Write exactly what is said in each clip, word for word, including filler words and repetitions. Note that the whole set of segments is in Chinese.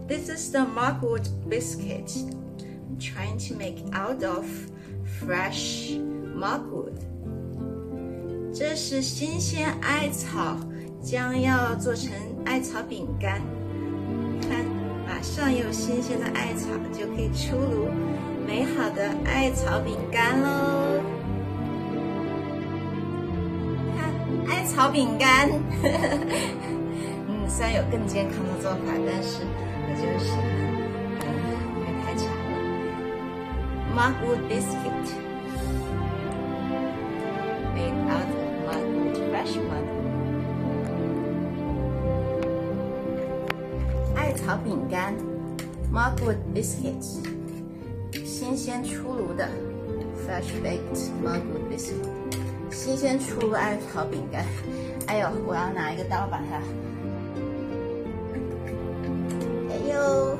This is the Markwood biscuit. I'm trying to make out of fresh Markwood. 这是新鲜艾草，将要做成艾草饼干。看，马上有新鲜的艾草，就可以出炉美好的艾草饼干喽！看，艾草饼干。嗯，虽然有更健康的做法，但是我就是嗯，因为太长了。Markwood biscuit made out of Markwood fresh Markwood。艾草饼干 Markwood biscuits， 新鲜出炉的 fresh baked Markwood biscuit， 新鲜出炉艾草饼干。哎呦，我要拿一个刀把它。哎呦，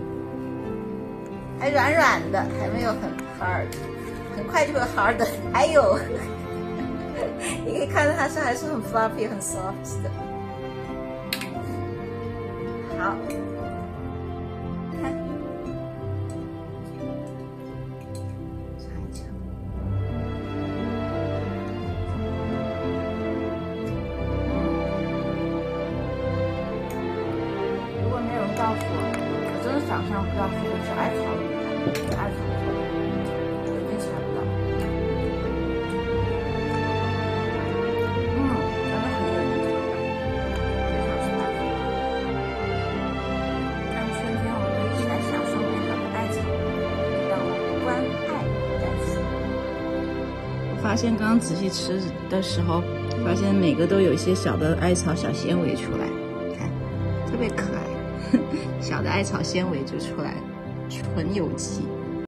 还软软的，还没有很 hard， 很快就会 hard 的。哎呦，你可以看到它是还是很 fluffy 很 soft 的。好，看，尝一尝。如果没有人告诉我，我真的想象不到这个是艾草饼干，艾草饼干，我一定猜不到。嗯，真的很有意思，非常 spicy。让春天我们可以一起来享受美好的艾草，让我们关爱在此。我发现刚刚仔细吃的时候，发现每个都有一些小的艾草小纤维出来，看，特别可爱。小的艾草纤维就出来，纯有机。